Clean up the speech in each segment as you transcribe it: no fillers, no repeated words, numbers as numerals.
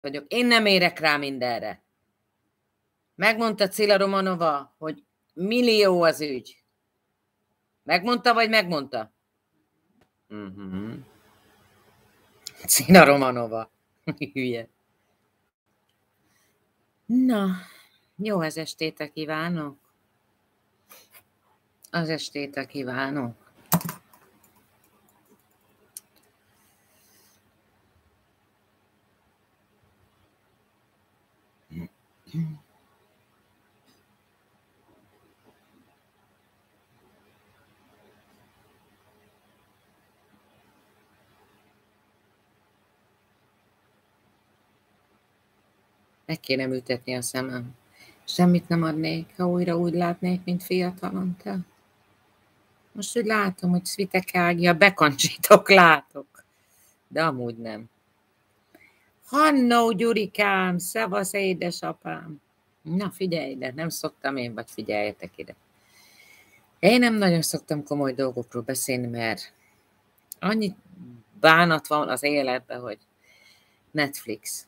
vagyok. Én nem érek rá mindenre. Megmondta Cilla Romanova, hogy millió az ügy. Megmondta, vagy megmondta? Cilla Romanova. Hülye. Na, jó az estétek kívánok. Az estétek kívánok. Meg kéne műtetni a szemem. Semmit nem adnék, ha újra úgy látnék, mint fiatalon te. Most úgy látom, hogy Svitek Ágia, bekancsítok, látok. De amúgy nem. Hannó, Gyurikám, szevasz, édesapám. Na figyelj ide, nem szoktam én, vagy figyeljetek ide. Én nem nagyon szoktam komoly dolgokról beszélni, mert annyi bánat van az életben, hogy Netflix.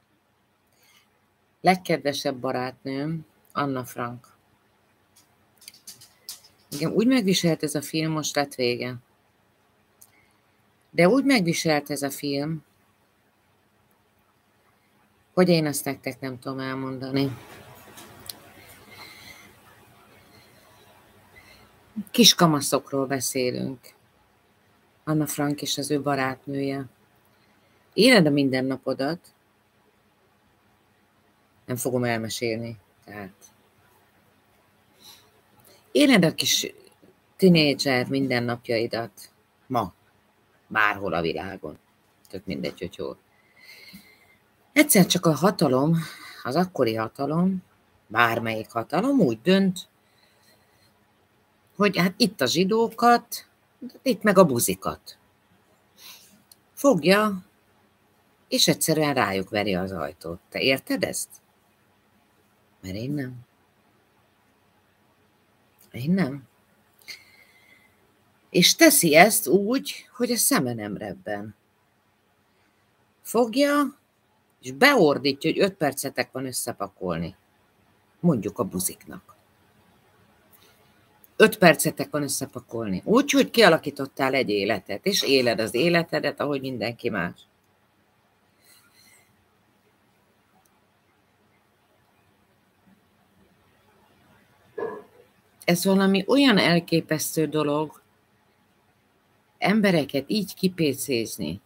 Legkedvesebb barátnőm, Anna Frank. Igen, úgy megviselt ez a film, most lett vége. De úgy megviselt ez a film, hogy én azt nektek nem tudom elmondani. Kiskamaszokról beszélünk. Anna Frank és az ő barátnője. Éled a mindennapodat. Nem fogom elmesélni. Tehát. Éled a kis tinédzser mindennapjaidat. Ma. Bárhol a világon. Tök mindegy, hogy hol. Egyszer csak a hatalom, az akkori hatalom, bármelyik hatalom úgy dönt, hogy hát itt a zsidókat, itt meg a buzikat. Fogja, és egyszerűen rájuk veri az ajtót. Te érted ezt? Mert én nem. Én nem. És teszi ezt úgy, hogy a szeme nem rebben. Fogja, és beordítja, hogy 5 percetek van összepakolni. Mondjuk a buziknak. 5 percetek van összepakolni. Úgy, hogy kialakítottál egy életet, és éled az életedet, ahogy mindenki más. Ez valami olyan elképesztő dolog, embereket így kipécézni.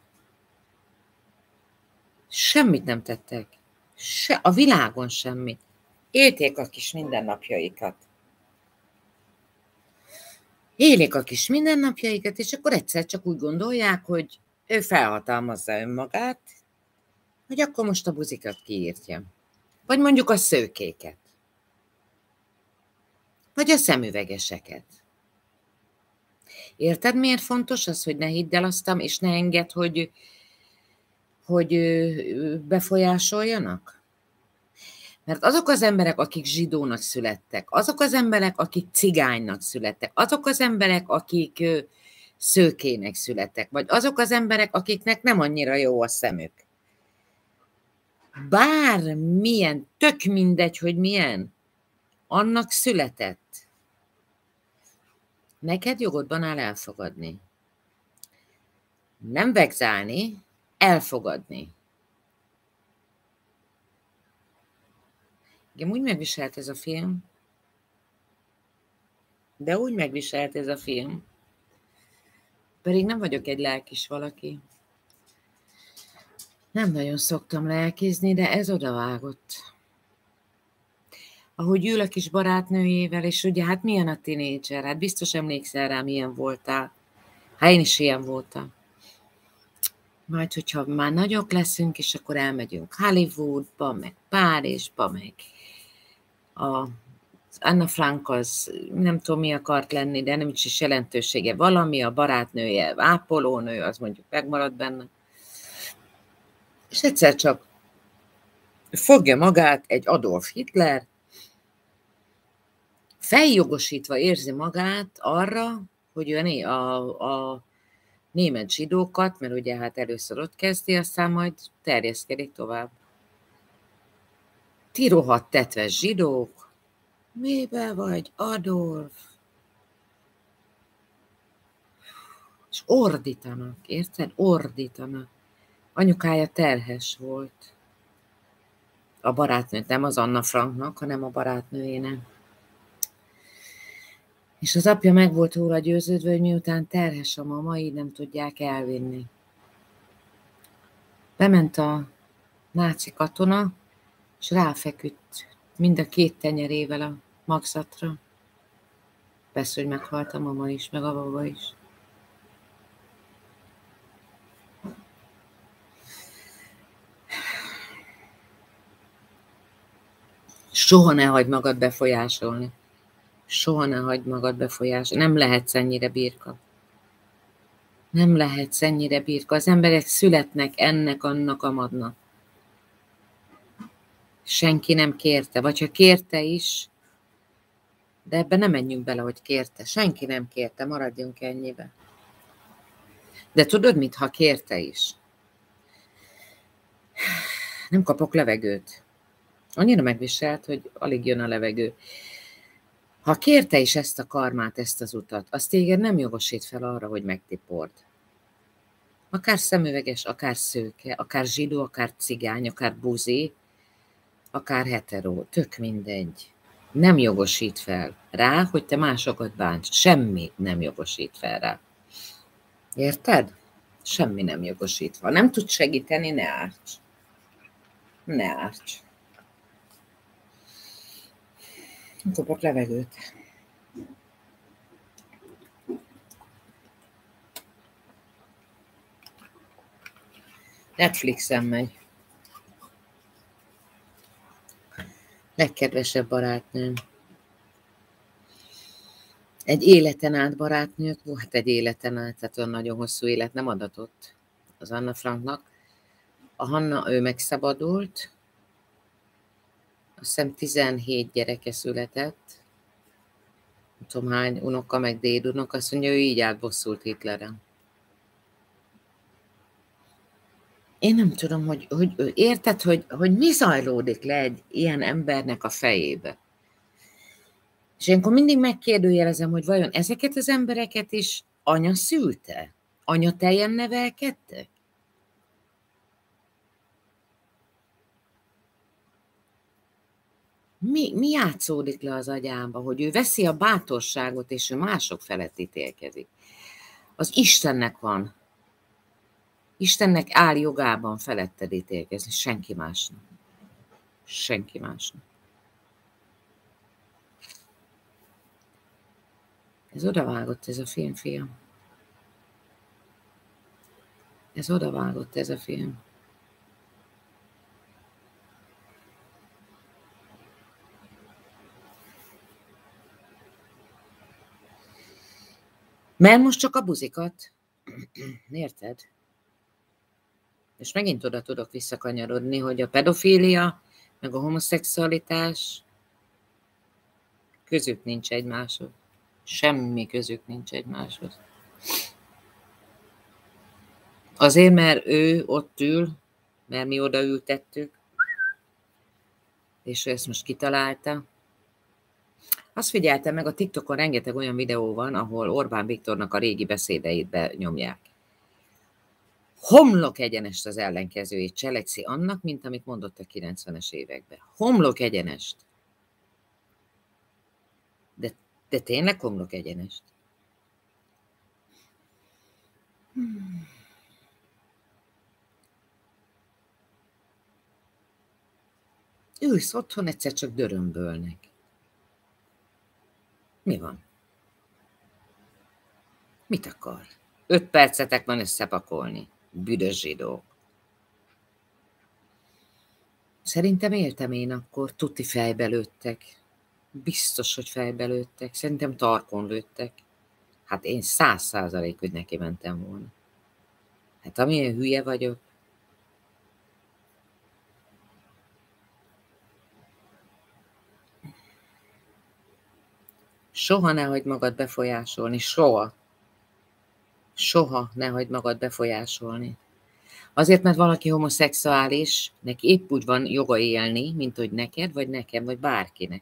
Semmit nem tettek. A világon semmit. Élték a kis mindennapjaikat. Élik a kis mindennapjaikat, és akkor egyszer csak úgy gondolják, hogy ő felhatalmazza önmagát, hogy akkor most a buzikat kiírtja. Vagy mondjuk a szőkéket. Vagy a szemüvegeseket. Érted, miért fontos az, hogy ne hidd el aztán, és ne engedd, hogy befolyásoljanak? Mert azok az emberek, akik zsidónak születtek, azok az emberek, akik cigánynak születtek, azok az emberek, akik szőkének születtek, vagy azok az emberek, akiknek nem annyira jó a szemük. Bármilyen, tök mindegy, hogy milyen, annak született. Neked jogodban áll elfogadni. Nem vegzálni, elfogadni. Igen, úgy megviselt ez a film. De úgy megviselt ez a film. Pedig nem vagyok egy lelkis valaki. Nem nagyon szoktam lelkizni, de ez odavágott. Ahogy ül a kis barátnőjével, és ugye hát milyen a tinédzser, hát biztos emlékszel rá, milyen voltál. Hát én is ilyen voltam. Majd, hogyha már nagyok leszünk, és akkor elmegyünk Hollywoodba, meg Párizsba, meg Anna Frank az nem tudom mi akart lenni, de nem is jelentősége valami, a barátnője ápolónő, az mondjuk megmaradt benne. És egyszer csak fogja magát egy Adolf Hitler, feljogosítva érzi magát arra, hogy ő a német zsidókat, mert ugye hát először ott kezdi, aztán majd terjeszkedik tovább. Ti rohadt tetves zsidók, mibe vagy, Adolf? És ordítanak, érted? Ordítanak. Anyukája terhes volt. A barátnőt, nem az Anna Franknak, hanem a barátnőjének. És az apja meg volt róla győződve, hogy miután terhes a mama, így nem tudják elvinni. Bement a náci katona, és ráfeküdt mind a két tenyerével a magzatra. Persze, hogy meghalt a mama is, meg a baba is. Soha ne hagyd magad befolyásolni. Soha ne hagyd magad befolyásolni. Nem lehetsz ennyire birka. Nem lehetsz ennyire birka. Az emberek születnek ennek, annak, amadnak. Senki nem kérte, vagy ha kérte is, de ebbe nem menjünk bele, hogy kérte. Senki nem kérte, maradjunk ennyibe. De tudod mit, ha kérte is? Nem kapok levegőt. Annyira megviselt, hogy alig jön a levegő. Ha kérte is ezt a karmát, ezt az utat, az téged nem jogosít fel arra, hogy megtipord. Akár szemüveges, akár szőke, akár zsidó, akár cigány, akár buzi, akár hetero, tök mindegy. Nem jogosít fel rá, hogy te másokat bánts. Semmi nem jogosít fel rá. Érted? Semmi nem jogosít fel. Nem tud segíteni, ne árts. Ne árts. Kapok levegőt. Netflixen megy. Legkedvesebb barátnőm. Egy életen át barátnők, hát egy életen át, tehát olyan nagyon hosszú élet nem adatott az Anna Franknak. A Hanna, ő megszabadult, azt hiszem 17 gyereke született, nem tudom hány unoka, meg dédunok, azt mondja, ő így átbosszult Hitleren. Én nem tudom, hogy érted, hogy mi zajlódik le egy ilyen embernek a fejébe. És ilyenkor mindig megkérdőjelezem, hogy vajon ezeket az embereket is anya szülte? Anyatejen nevelkedtek? Mi játszódik le az agyába, hogy ő veszi a bátorságot, és ő mások felett ítélkezik? Az Istennek van. Istennek áll jogában feletted ítélkezni, senki másnak. Senki másnak. Ez odavágott ez a film, fiam. Ez odavágott ez a film. Mert most csak a buzikat, érted? És megint oda tudok visszakanyarodni, hogy a pedofília, meg a homoszexualitás közük nincs egymáshoz. Semmi közük nincs egymáshoz. Azért, mert ő ott ül, mert mi odaültettük, és ő ezt most kitalálta. Azt figyeltem meg, a TikTokon rengeteg olyan videó van, ahol Orbán Viktornak a régi beszédeit benyomják. Homlok egyenest az ellenkezőjét cselekszi annak, mint amit mondott a 90-es években. Homlok egyenest. De tényleg homlok egyenest. Ülsz otthon, egyszer csak dörömbölnek. Mi van? Mit akar? 5 percetek van összepakolni. Büdös zsidók. Szerintem éltem én akkor, tuti fejbe lőttek. Biztos, hogy fejbe lőttek. Szerintem tarkon lőttek. Hát én 100%, hogy neki mentem volna. Hát amilyen hülye vagyok. Soha ne hagyd magad befolyásolni. Soha. Soha ne hagyd magad befolyásolni. Azért, mert valaki homoszexuális, neki épp úgy van joga élni, mint hogy neked, vagy nekem, vagy bárkinek.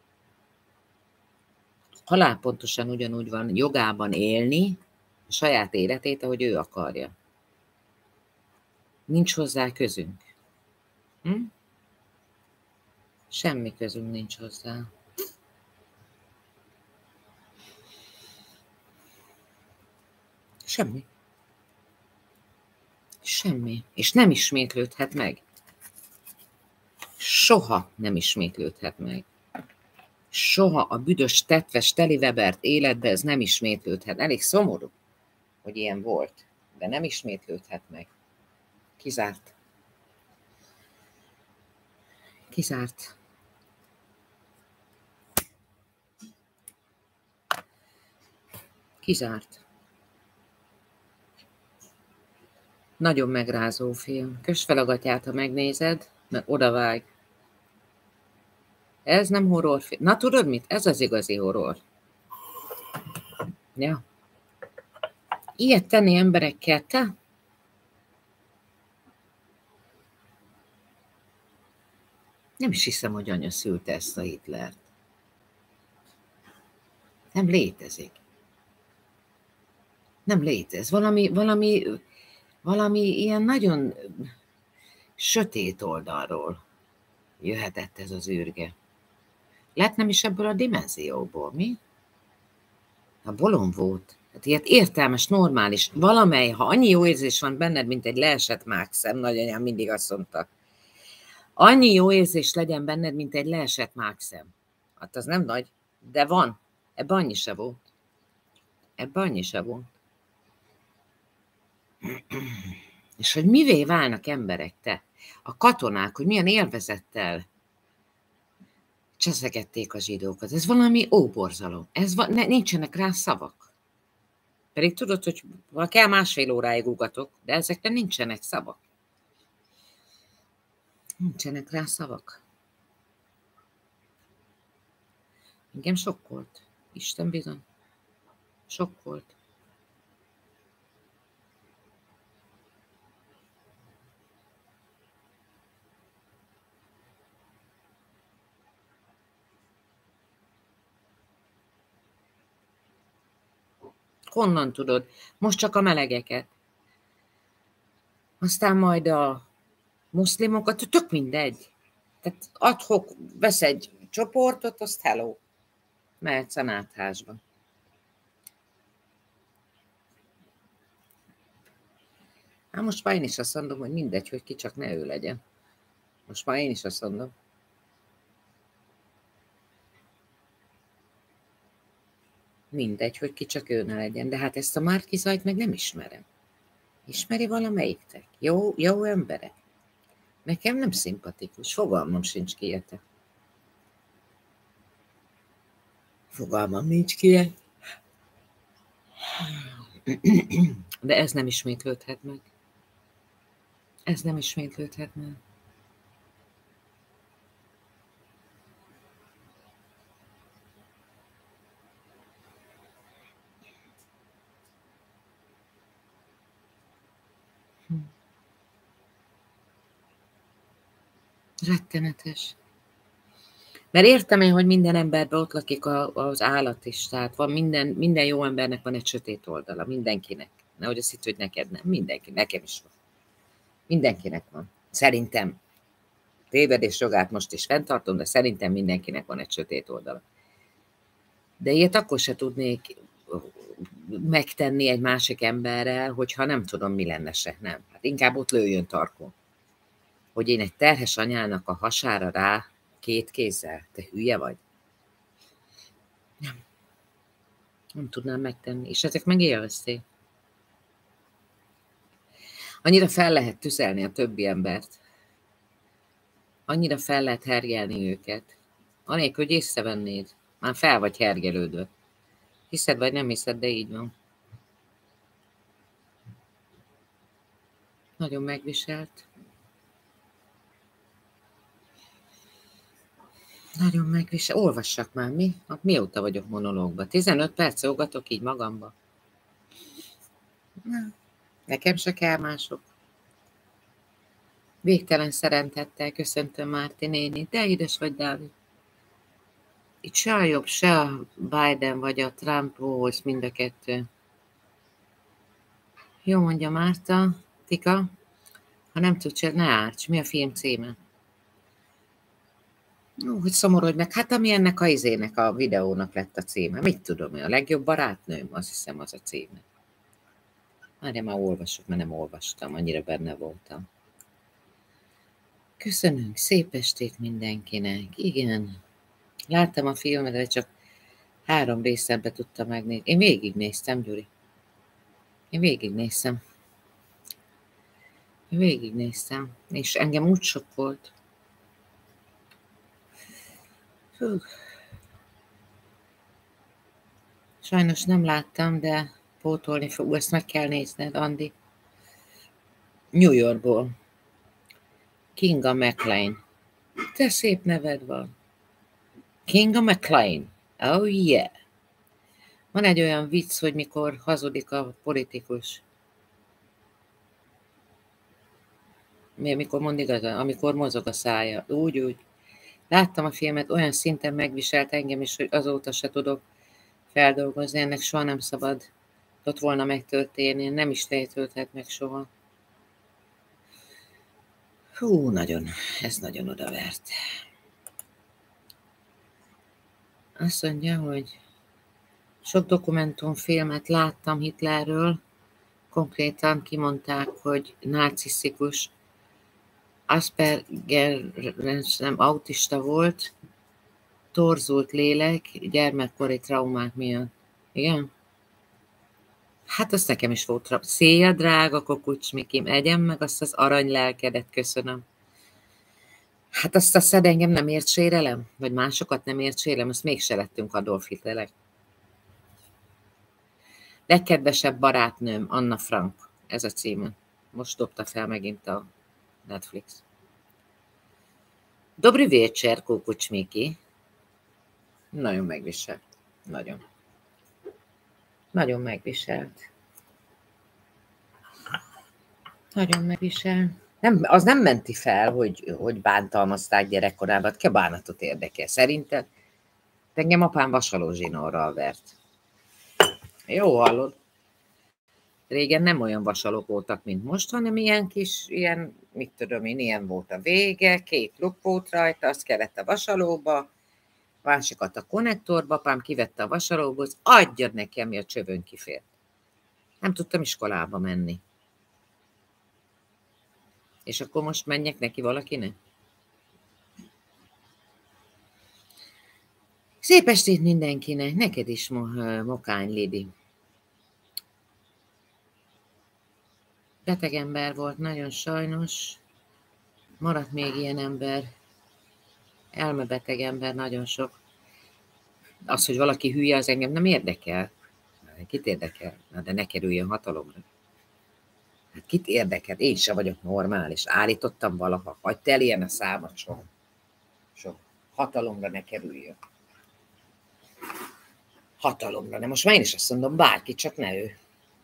Halálpontosan ugyanúgy van jogában élni a saját életét, ahogy ő akarja. Nincs hozzá közünk. Semmi közünk nincs hozzá. Semmi. Semmi. És nem ismétlődhet meg. Soha nem ismétlődhet meg. Soha a büdös, tetves, telivebert életbe ez nem ismétlődhet. Elég szomorú, hogy ilyen volt, de nem ismétlődhet meg. Kizárt. Kizárt. Kizárt. Nagyon megrázó film. Kösd fel a gatyát, ha megnézed, mert odavág. Ez nem horrorfilm. Na tudod mit? Ez az igazi horror. Ja. Ilyet tenni emberekkel, te? Nem is hiszem, hogy anya szülte ezt a Hitlert. Nem létezik. Nem létezik. Valami ilyen nagyon sötét oldalról jöhetett ez az űrge. Lett nem is ebből a dimenzióból, mi? A bolond volt. Hát ilyet értelmes, normális, valamely, ha annyi jó érzés van benned, mint egy leesett mákszem, nagyanyám mindig azt mondta, annyi jó érzés legyen benned, mint egy leesett mákszem. Hát az nem nagy, de van. Ebben annyi se volt. Ebben annyi se volt. És hogy mivé válnak emberek, te? A katonák, hogy milyen élvezettel cseszegették a zsidókat. Ez valami óborzalom. Nincsenek rá szavak. Pedig tudod, hogy kell 1,5 óráig ugatok, de ezekre nincsenek szavak. Nincsenek rá szavak. Engem sokkolt. Isten bizony. Sokkolt. Honnan tudod? Most csak a melegeket. Aztán majd a muszlimokat, tök mindegy. Tehát ad-hoc vesz egy csoportot, azt hello. Mehetsz a náthásba. Hát most már én is azt mondom, hogy mindegy, hogy ki csak ne ő legyen. Most már én is azt mondom. Mindegy, hogy ki csak ő ne legyen. De hát ezt a Márki-Zajt meg nem ismerem. Ismeri valamelyiktek? Jó emberek? Nekem nem szimpatikus. Fogalmam sincs ki érte. Fogalmam nincs ki. De ez nem ismétlődhet meg. Ez nem ismétlődhet meg. Rettenetes. Mert értem én, hogy minden emberben ott lakik az állat is. Tehát van minden jó embernek van egy sötét oldala. Mindenkinek. Nehogy azt hitt, hogy neked nem. Mindenki. Nekem is van. Mindenkinek van. Szerintem. Tévedés jogát most is fenntartom, de szerintem mindenkinek van egy sötét oldala. De ilyet akkor se tudnék megtenni egy másik emberrel, hogyha nem tudom, mi lenne se. Nem. Hát inkább ott lőjön tarkon. Hogy én egy terhes anyának a hasára rá 2 kézzel. Te hülye vagy? Nem. Nem tudnám megtenni. És ezek meg élvezték. Annyira fel lehet tüzelni a többi embert. Annyira fel lehet hergelni őket. Anélkül, hogy észrevennéd. Már fel vagy hergelődve. Hiszed vagy nem hiszed, de így van. Nagyon megviselt. Nagyon megvisel. Olvassak már, mi? Mióta vagyok monológban? 15 perc olgatok így magamba. Nekem se kell mások. Végtelen szeretettel köszöntöm Márti néni. De édes vagy, Dávid. Itt se a jobb, se a Biden vagy a Trump volt, mind a kettő. Jó, mondja Márta. Tika, ha nem tudsz, ne árts. Mi a film címe? Hogy szomorodj meg. Hát ami ennek a izének a videónak lett a címe. Mit tudom én? A legjobb barátnőm, azt hiszem az a címe. Már olvasok, mert nem olvastam, annyira benne voltam. Köszönünk, szép estét mindenkinek. Igen, láttam a filmet, de csak 3 részembe tudtam megnézni. Én végignéztem, Gyuri. Én végignéztem. És engem úgy sok volt. Hú. Sajnos nem láttam, de pótolni fog. Ezt meg kell nézned, Andi. New Yorkból. Kinga McLean. Te szép neved van. Kinga McLean. Oh yeah. Van egy olyan vicc, hogy mikor hazudik a politikus. Mikor mond igazán, amikor mozog a szája. Úgy. Láttam a filmet, olyan szinten megviselt engem is, hogy azóta se tudok feldolgozni. Ennek soha nem szabad ott volna megtörténni. Nem is történhet meg soha. Hú, ez nagyon odavert. Azt mondja, hogy sok dokumentumfilmet láttam Hitlerről, konkrétan kimondták, hogy narcisztikus, Asperger, nem autista volt, torzult lélek, gyermekkori traumák miatt. Igen? Hát azt nekem is volt. Széja, drága Kokucs Mikim, egyem meg azt az aranylelkedet, köszönöm. Hát azt a szed engem nem ért sérelem? Vagy másokat nem ért sérelem? Azt mégse lettünk Adolf Hitlerek. Legkedvesebb barátnőm, Anna Frank. Ez a címe. Most dobta fel megint a Netflix. Dobri večer, Kukucs Miki. Nagyon megviselt. Nagyon megviselt. Nem, az nem menti fel, hogy bántalmazták gyerekkorában. Ki a bánatot érdekel? Szerinted? Engem apám vasaló zsinórral vert. Jó, hallod? Régen nem olyan vasalók voltak, mint most, hanem ilyen kis, mit tudom én, ilyen volt a vége, 2 luk volt rajta, azt kellett a vasalóba, másikat a konnektorba, apám kivette a vasalóból, az adjad neki, ami a csövön kifért. Nem tudtam iskolába menni. És akkor most menjek neki valakinek? Szép estét mindenkinek, neked is, Mokány Lidi. Beteg ember volt, nagyon sajnos. Maradt még ilyen ember. Elmebeteg ember, nagyon sok. Az, hogy valaki hülye, az engem nem érdekel. Kit érdekel? Na, de ne kerüljön hatalomra. Hát kit érdekel? Én sem vagyok normális. Állítottam valaha. Hagyd el ilyen a számat soha. Hatalomra ne kerüljön. Hatalomra. De most már én is azt mondom, bárki, csak ne ő.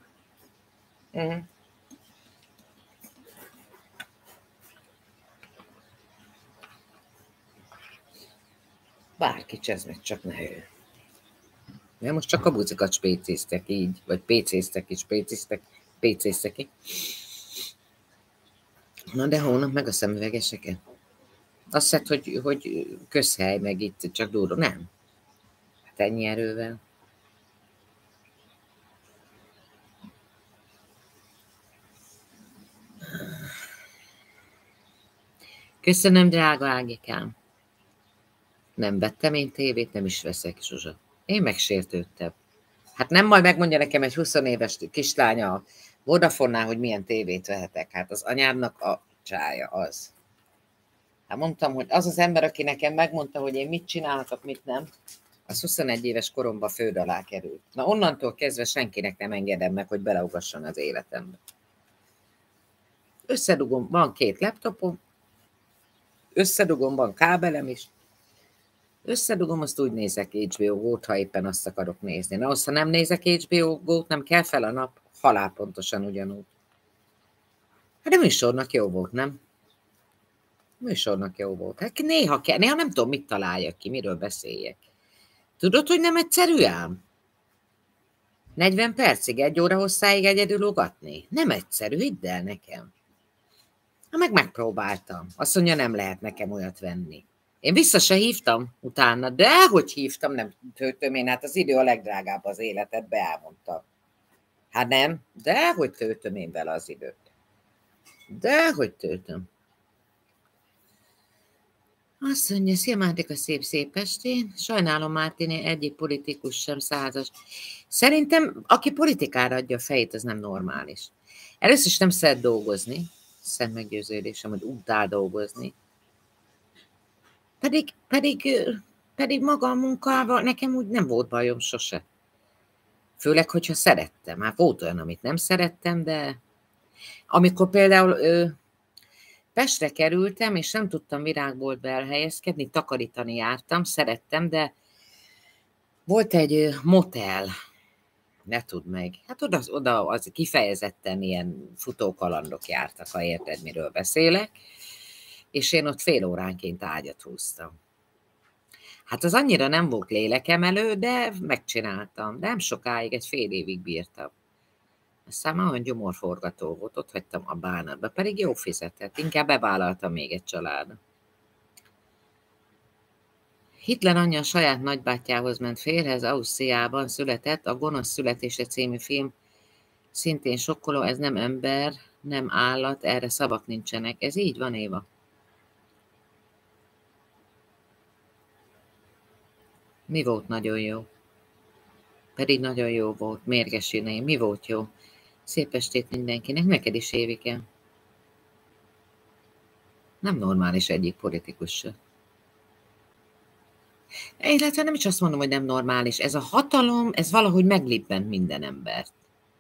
Bárki, ez meg csak ne ő. Mert most csak a buzikat spécéztek így, vagy pécéztek ki. Na de hónap meg a szemüvegeseket. Azt hiszed, hogy közhely, meg itt csak durva. Nem. Hát ennyi erővel. Köszönöm, drága Ágikám. Nem vettem én tévét, nem is veszek, Zsuzsa. Én megsértődtem. Hát nem majd megmondja nekem egy 20 éves kislánya a Vodafonnál, hogy milyen tévét vehetek. Hát az anyámnak a csája az. Hát mondtam, hogy az az ember, aki nekem megmondta, hogy én mit csinálhatok, mit nem, az 21 éves koromban föld alá került. Na onnantól kezdve senkinek nem engedem meg, hogy beleugasson az életembe. Összedugom, van 2 laptopom, összedugom, van kábelem is, összedugom, azt úgy nézek HBO Go-t, ha éppen azt akarok nézni. Na, ha nem nézek HBO Go-t, nem kell fel a nap, halálpontosan ugyanúgy. Hát a műsornak jó volt, nem? Műsornak jó volt. Hát néha nem tudom, mit találjak ki, miről beszéljek. Tudod, hogy nem egyszerű ám? 40 percig, 1 óra hosszáig egyedül ugatni? Nem egyszerű, hidd el nekem. Megpróbáltam. Azt mondja, nem lehet nekem olyat venni. Én vissza se hívtam utána, de hogy hívtam, nem töltöm én, hát az idő a legdrágább az életedbe, elmondtam. Hát nem, de hogy töltöm én vele az időt. De hogy töltöm. Azt mondja, szia Mátika, szép estén. Sajnálom, Mártiné, egyik politikus sem százas. Szerintem, aki politikára adja a fejét, az nem normális. Először is nem szeret dolgozni. Szemmeggyőződésem, hogy utál dolgozni. Pedig maga a munkával nekem úgy nem volt bajom sose. Főleg, hogyha szerettem. Hát volt olyan, amit nem szerettem, de amikor például Pestre kerültem, és nem tudtam virágboltba elhelyezkedni, takarítani jártam, szerettem, de volt egy motel, ne tudd meg, hát oda az kifejezetten ilyen futókalandok jártak, ha érted, miről beszélek, és én ott fél óránként ágyat húztam. Hát az annyira nem volt lélekemelő, de megcsináltam, de nem sokáig, egy fél évig bírtam. Aztán már olyan gyomorforgató volt, ott hagytam a bánatba, pedig jó fizetett, inkább bevállaltam még egy családot. Hitler anyja a saját nagybátyjához ment férjhez, Ausztriában született, a Gonosz születése című film szintén sokkoló, ez nem ember, nem állat, erre szavak nincsenek. Ez így van, Éva? Mi volt nagyon jó? Pedig nagyon jó volt, mérges Jüné. Mi volt jó? Szép estét mindenkinek, neked is, Évike. Nem normális egyik politikus se. Illetve nem is azt mondom, hogy nem normális. Ez a hatalom, ez valahogy meglibbent minden embert.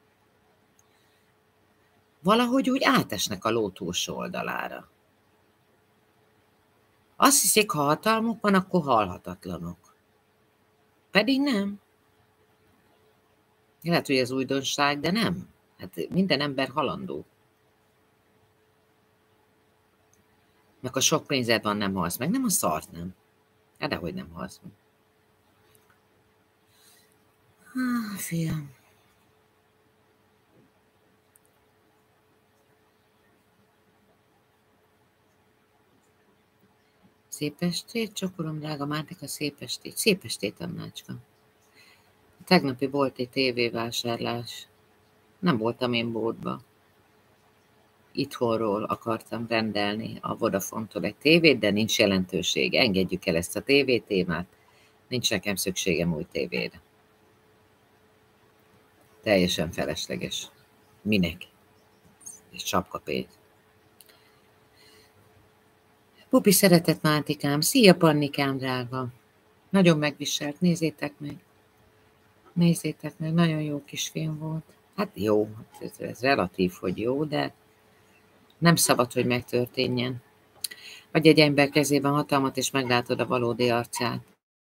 Valahogy úgy átesnek a ló túlsó oldalára. Azt hiszik, ha hatalmuk van, akkor halhatatlanok. Pedig nem. Lehet, hogy ez újdonság, de nem. Hát minden ember halandó. Meg a sok pénzed van, nem halsz meg. Nem a szart, nem. Hát dehogy nem halsz meg. Fiam. Szép estét, csokolom, drága Mátika, szép estét. Szép estét, Annácska. Tegnapi volt egy tévévásárlás. Nem voltam én boltba. Itthonról akartam rendelni a Vodafone-tól egy tévét, de nincs jelentősége. Engedjük el ezt a tévétémát. Nincs nekem szükségem új tévére. Teljesen felesleges. Minek? És csapkapénz. Pupi, szeretett Mátikám. Szia, Pannikám, drága. Nagyon megviselt. Nézzétek meg. Nézzétek meg. Nagyon jó kis film volt. Hát jó. Ez relatív, hogy jó, de nem szabad, hogy megtörténjen. Vagy egy ember kezében hatalmat, és meglátod a valódi arcát.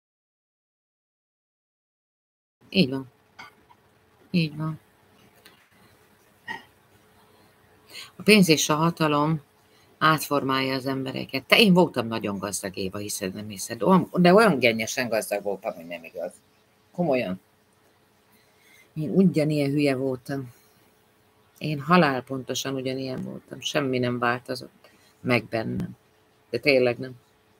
Így van. Így van. A pénz és a hatalom átformálja az embereket. Én voltam nagyon gazdag, Éva, hiszed, nem hiszed. De olyan gennyesen gazdag voltam, hogy nem igaz. Komolyan. Én ugyanilyen hülye voltam. Én halálpontosan ugyanilyen voltam. Semmi nem változott meg bennem. De tényleg nem.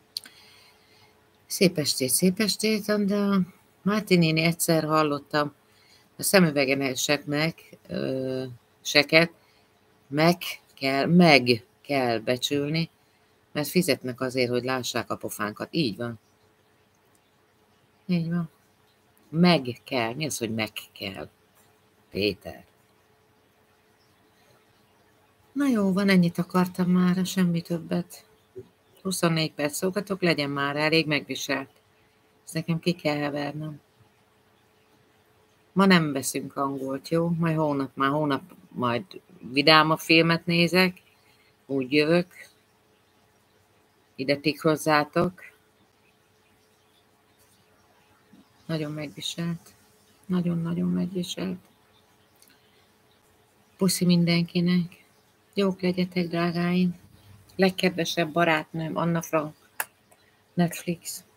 Szép estét, de Máté néni egyszer hallottam a szemüvegeseknek seket meg kell becsülni, mert fizetnek azért, hogy lássák a pofánkat. Így van. Így van. Meg kell. Mi az, hogy meg kell? Péter. Na jó, van, ennyit akartam már, semmi többet. 24 perc szógatok, legyen már elég, megviselt. Ezt nekem ki kell hevernem. Ma nem veszünk angolt, jó? Majd hónap majd vidámabb filmet nézek. Úgy jövök. Ide tik hozzátok. Nagyon megviselt. Nagyon-nagyon megviselt. Puszi mindenkinek. Jók legyetek, drágáim. legkedvesebb barátnőm, Anna Frank, Netflix.